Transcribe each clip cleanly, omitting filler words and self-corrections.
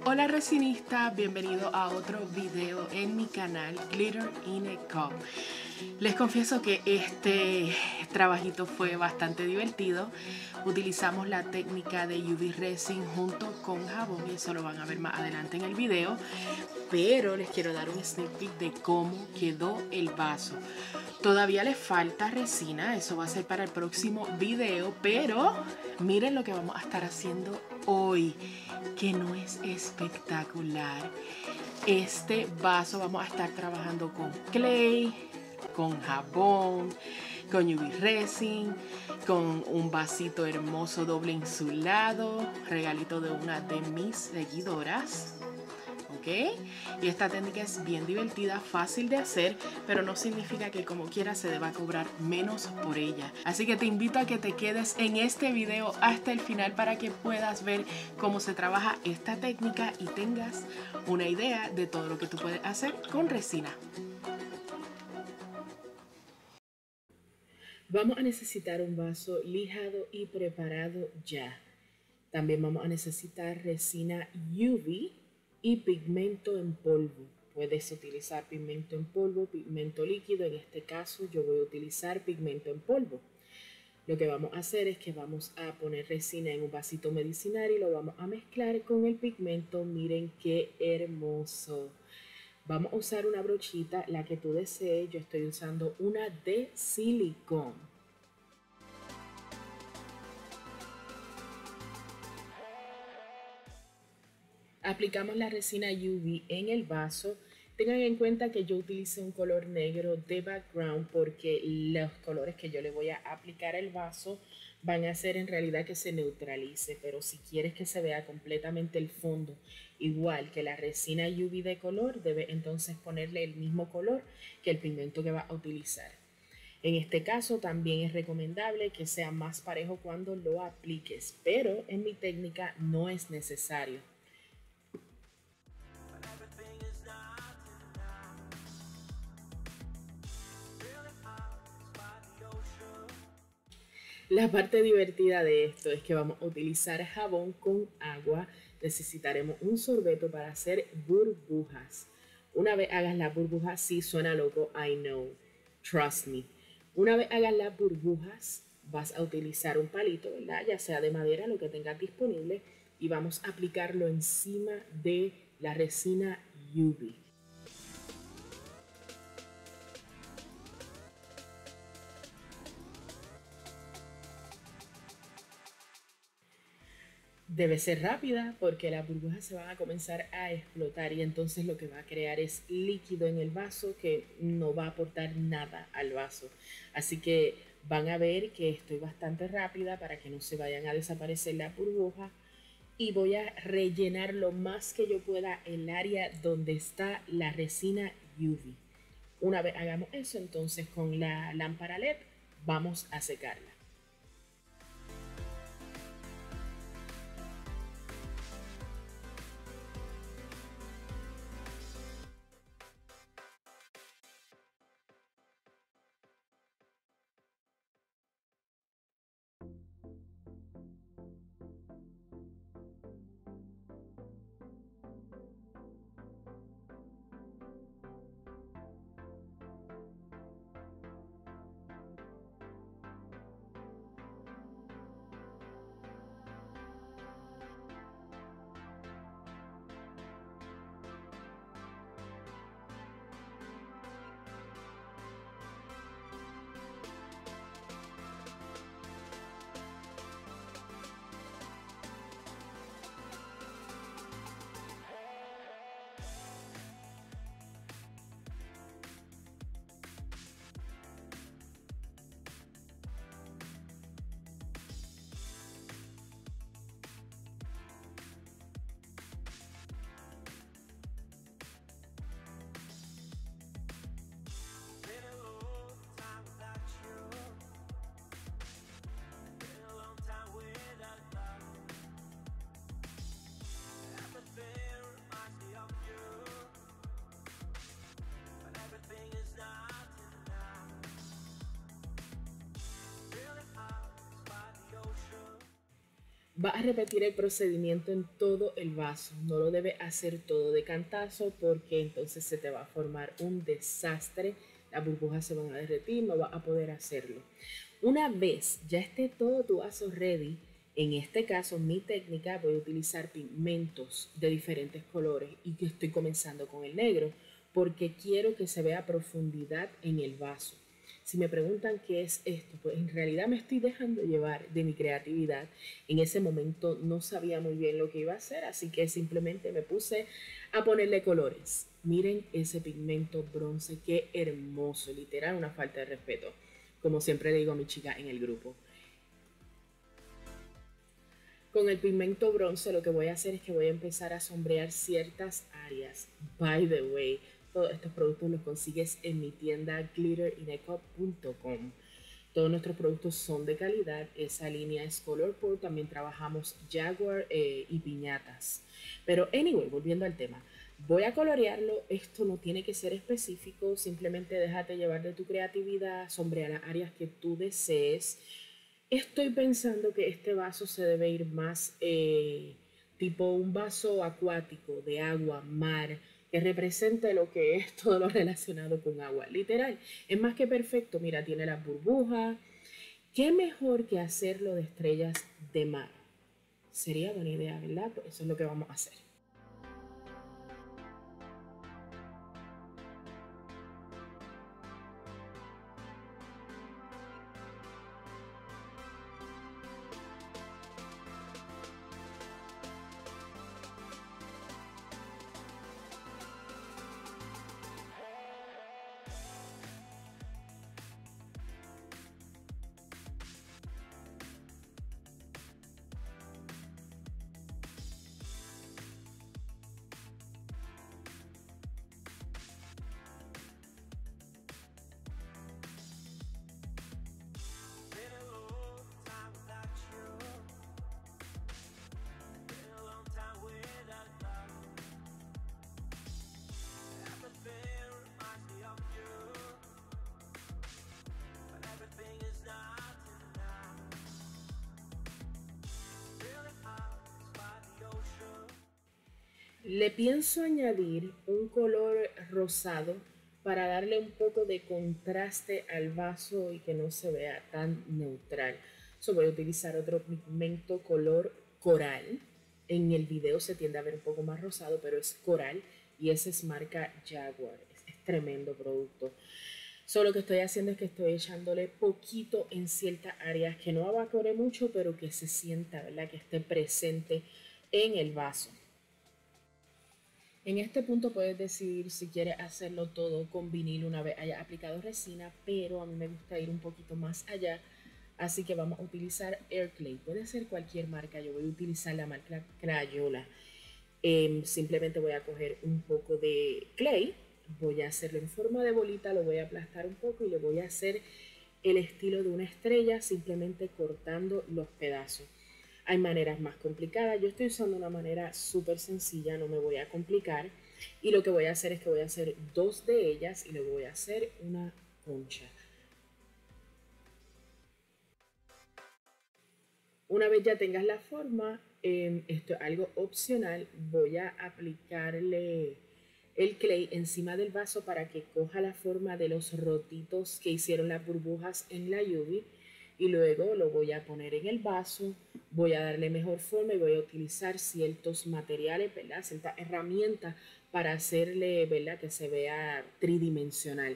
Hola resinista, bienvenido a otro video en mi canal Glitter in a Cup. Les confieso que este trabajito fue bastante divertido. Utilizamos la técnica de UV resin junto con jabón y eso lo van a ver más adelante en el video. Pero les quiero dar un sneak peek de cómo quedó el vaso. Todavía le falta resina, eso va a ser para el próximo video, pero miren lo que vamos a estar haciendo hoy, que no es espectacular. Este vaso vamos a estar trabajando con clay, con jabón, con UV resin, con un vasito hermoso doble insulado, regalito de una de mis seguidoras. ¿Ok? Y esta técnica es bien divertida, fácil de hacer, pero no significa que como quiera se deba cobrar menos por ella. Así que te invito a que te quedes en este video hasta el final para que puedas ver cómo se trabaja esta técnica y tengas una idea de todo lo que tú puedes hacer con resina. Vamos a necesitar un vaso lijado y preparado ya. También vamos a necesitar resina UV y pigmento en polvo. Puedes utilizar pigmento en polvo, pigmento líquido. En este caso yo voy a utilizar pigmento en polvo. Lo que vamos a hacer es que vamos a poner resina en un vasito medicinal y lo vamos a mezclar con el pigmento. Miren qué hermoso. Vamos a usar una brochita, la que tú desees. Yo estoy usando una de silicón. Aplicamos la resina UV en el vaso. Tengan en cuenta que yo utilicé un color negro de background porque los colores que yo le voy a aplicar al vaso van a hacer en realidad que se neutralice, pero si quieres que se vea completamente el fondo igual que la resina UV de color, debe entonces ponerle el mismo color que el pigmento que vas a utilizar. En este caso también es recomendable que sea más parejo cuando lo apliques, pero en mi técnica no es necesario. La parte divertida de esto es que vamos a utilizar jabón con agua. Necesitaremos un sorbeto para hacer burbujas. Una vez hagas las burbujas, sí suena loco, I know, trust me. Una vez hagas las burbujas, vas a utilizar un palito, ¿verdad? Ya sea de madera, lo que tengas disponible, y vamos a aplicarlo encima de la resina UV. Debe ser rápida porque las burbujas se van a comenzar a explotar y entonces lo que va a crear es líquido en el vaso que no va a aportar nada al vaso. Así que van a ver que estoy bastante rápida para que no se vayan a desaparecer las burbujas y voy a rellenar lo más que yo pueda el área donde está la resina UV. Una vez hagamos eso, entonces con la lámpara LED vamos a secarla. Va a repetir el procedimiento en todo el vaso. No lo debe hacer todo de cantazo porque entonces se te va a formar un desastre. Las burbujas se van a derretir, no vas a poder hacerlo. Una vez ya esté todo tu vaso ready, en este caso mi técnica, voy a utilizar pigmentos de diferentes colores y que estoy comenzando con el negro porque quiero que se vea profundidad en el vaso. Si me preguntan qué es esto, pues en realidad me estoy dejando llevar de mi creatividad. En ese momento no sabía muy bien lo que iba a hacer, así que simplemente me puse a ponerle colores. Miren ese pigmento bronce, qué hermoso, literal, una falta de respeto, como siempre le digo a mi chica en el grupo. Con el pigmento bronce lo que voy a hacer es que voy a empezar a sombrear ciertas áreas. By the way, todos estos productos los consigues en mi tienda glitterinecop.com. Todos nuestros productos son de calidad. Esa línea es Colorpur. También trabajamos Jaguar y piñatas. Pero anyway, volviendo al tema. Voy a colorearlo. Esto no tiene que ser específico. Simplemente déjate llevar de tu creatividad. Sombrea las áreas que tú desees. Estoy pensando que este vaso se debe ir más tipo un vaso acuático de agua, mar, que represente lo que es todo lo relacionado con agua. Literal, es más que perfecto. Mira, tiene las burbujas. ¿Qué mejor que hacerlo de estrellas de mar? Sería buena idea, ¿verdad? Pues eso es lo que vamos a hacer. Le pienso añadir un color rosado para darle un poco de contraste al vaso y que no se vea tan neutral. So, voy a utilizar otro pigmento color coral. En el video se tiende a ver un poco más rosado, pero es coral y ese es marca Jaguar. Es tremendo producto. Solo que estoy haciendo es que estoy echándole poquito en ciertas áreas que no evapore mucho, pero que se sienta, ¿verdad? Que esté presente en el vaso. En este punto puedes decidir si quieres hacerlo todo con vinil una vez haya aplicado resina, pero a mí me gusta ir un poquito más allá, así que vamos a utilizar Air Clay. Puede ser cualquier marca, yo voy a utilizar la marca Crayola. Simplemente voy a coger un poco de clay, voy a hacerlo en forma de bolita, lo voy a aplastar un poco y le voy a hacer el estilo de una estrella simplemente cortando los pedazos. Hay maneras más complicadas, yo estoy usando una manera súper sencilla, no me voy a complicar y lo que voy a hacer es que voy a hacer dos de ellas y luego voy a hacer una concha. Una vez ya tengas la forma, esto es algo opcional, voy a aplicarle el clay encima del vaso para que coja la forma de los rotitos que hicieron las burbujas en la lluvia y luego lo voy a poner en el vaso, voy a darle mejor forma y voy a utilizar ciertos materiales, ¿verdad? Ciertas herramientas para hacerle, ¿verdad? Que se vea tridimensional.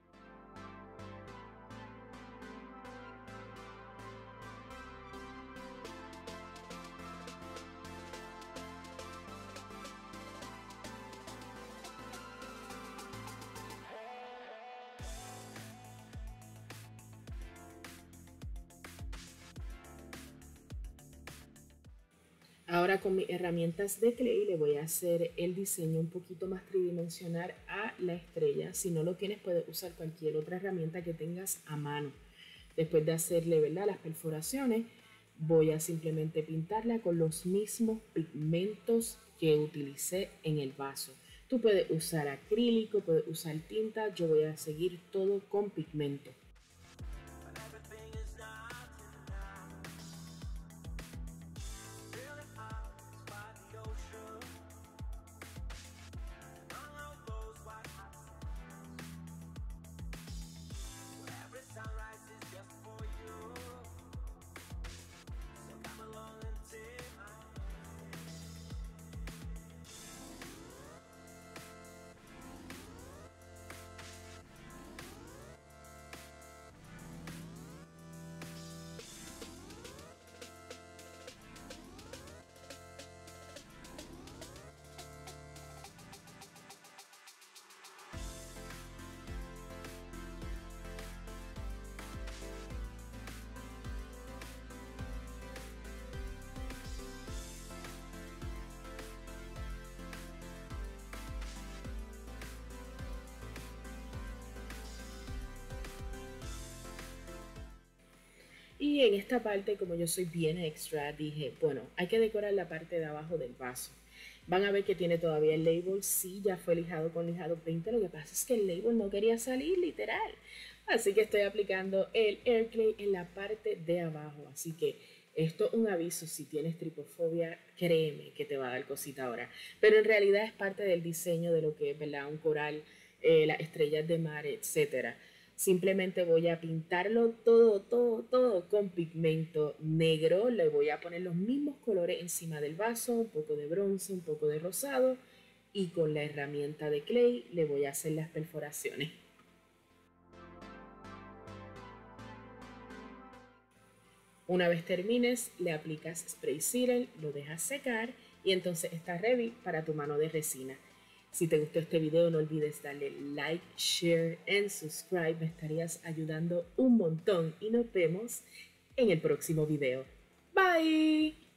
Ahora con mis herramientas de clay le voy a hacer el diseño un poquito más tridimensional a la estrella. Si no lo tienes, puedes usar cualquier otra herramienta que tengas a mano. Después de hacerle, ¿verdad?, las perforaciones, voy a simplemente pintarla con los mismos pigmentos que utilicé en el vaso. Tú puedes usar acrílico, puedes usar tinta, yo voy a seguir todo con pigmento. Y en esta parte, como yo soy bien extra, dije, bueno, hay que decorar la parte de abajo del vaso. Van a ver que tiene todavía el label, sí, ya fue lijado con lijado 20, lo que pasa es que el label no quería salir, literal. Así que estoy aplicando el air clay en la parte de abajo, así que esto es un aviso, si tienes tripofobia, créeme que te va a dar cosita ahora. Pero en realidad es parte del diseño de lo que es, ¿verdad? Un coral, las estrellas de mar, etcétera. Simplemente voy a pintarlo todo con pigmento negro. Le voy a poner los mismos colores encima del vaso, un poco de bronce, un poco de rosado. Y con la herramienta de clay le voy a hacer las perforaciones. Una vez termines, le aplicas spray sealer, lo dejas secar y entonces está ready para tu mano de resina. Si te gustó este video, no olvides darle like, share and subscribe. Me estarías ayudando un montón y nos vemos en el próximo video. Bye.